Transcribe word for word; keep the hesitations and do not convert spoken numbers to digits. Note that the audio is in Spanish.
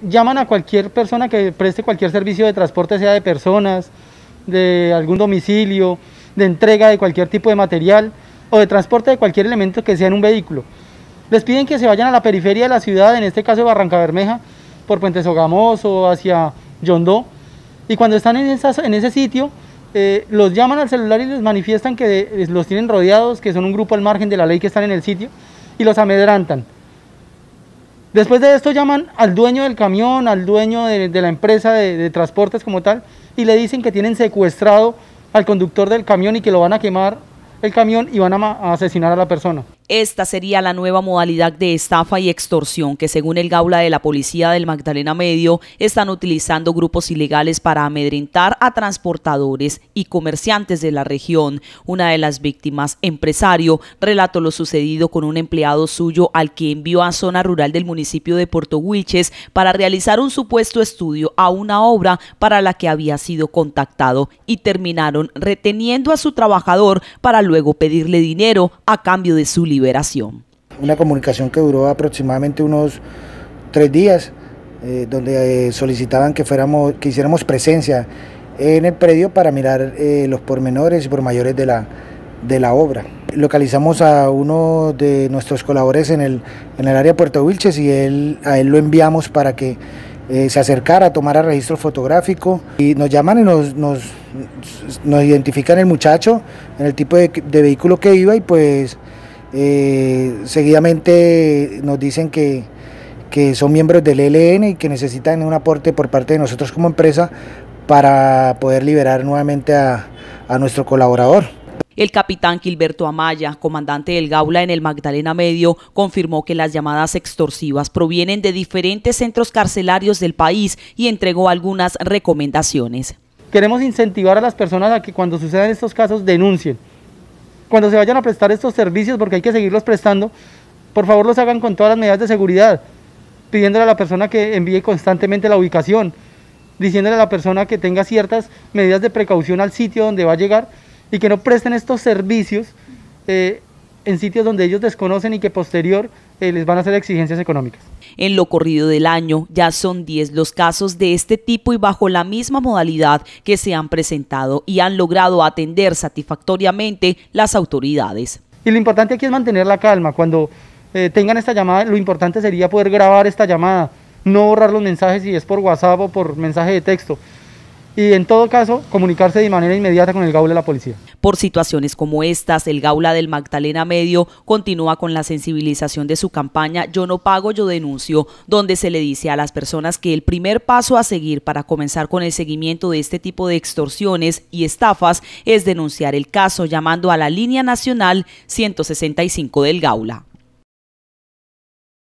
llaman a cualquier persona que preste cualquier servicio de transporte, sea de personas, de algún domicilio, de entrega de cualquier tipo de material o de transporte de cualquier elemento que sea en un vehículo. Les piden que se vayan a la periferia de la ciudad, en este caso de Barrancabermeja, por Puente Sogamoso, hacia Yondó, y cuando están en, esa, en ese sitio, eh, los llaman al celular y les manifiestan que los tienen rodeados, que son un grupo al margen de la ley que están en el sitio, y los amedrantan. Después de esto llaman al dueño del camión, al dueño de, de la empresa de, de transportes como tal, y le dicen que tienen secuestrado al conductor del camión y que lo van a quemar el camión y van a, a asesinar a la persona. Esta sería la nueva modalidad de estafa y extorsión que, según el Gaula de la Policía del Magdalena Medio, están utilizando grupos ilegales para amedrentar a transportadores y comerciantes de la región. Una de las víctimas, empresario, relató lo sucedido con un empleado suyo al que envió a zona rural del municipio de Puerto Wilches para realizar un supuesto estudio a una obra para la que había sido contactado, y terminaron reteniendo a su trabajador para luego pedirle dinero a cambio de su liberación. liberación. Una comunicación que duró aproximadamente unos tres días, eh, donde eh, solicitaban que fuéramos, que hiciéramos presencia en el predio para mirar eh, los pormenores y pormayores de la, de la obra. Localizamos a uno de nuestros colaboradores en el, en el área de Puerto Wilches y él, a él lo enviamos para que eh, se acercara, tomara registro fotográfico, y nos llaman y nos, nos, nos identifican el muchacho, en el tipo de, de vehículo que iba, y pues Eh, seguidamente nos dicen que, que son miembros del E L N y que necesitan un aporte por parte de nosotros como empresa para poder liberar nuevamente a, a nuestro colaborador. El capitán Gilberto Amaya, comandante del Gaula en el Magdalena Medio, confirmó que las llamadas extorsivas provienen de diferentes centros carcelarios del país y entregó algunas recomendaciones. Queremos incentivar a las personas a que cuando sucedan estos casos denuncien. Cuando se vayan a prestar estos servicios, porque hay que seguirlos prestando, por favor los hagan con todas las medidas de seguridad, pidiéndole a la persona que envíe constantemente la ubicación, diciéndole a la persona que tenga ciertas medidas de precaución al sitio donde va a llegar y que no presten estos servicios eh, en sitios donde ellos desconocen y que posterior eh, les van a hacer exigencias económicas. En lo corrido del año ya son diez los casos de este tipo y bajo la misma modalidad que se han presentado y han logrado atender satisfactoriamente las autoridades. Y lo importante aquí es mantener la calma. Cuando eh, tengan esta llamada, lo importante sería poder grabar esta llamada, no borrar los mensajes si es por WhatsApp o por mensaje de texto. Y en todo caso, comunicarse de manera inmediata con el Gaula de la Policía. Por situaciones como estas, el Gaula del Magdalena Medio continúa con la sensibilización de su campaña Yo no pago, yo denuncio, donde se le dice a las personas que el primer paso a seguir para comenzar con el seguimiento de este tipo de extorsiones y estafas es denunciar el caso llamando a la línea nacional ciento sesenta y cinco del Gaula.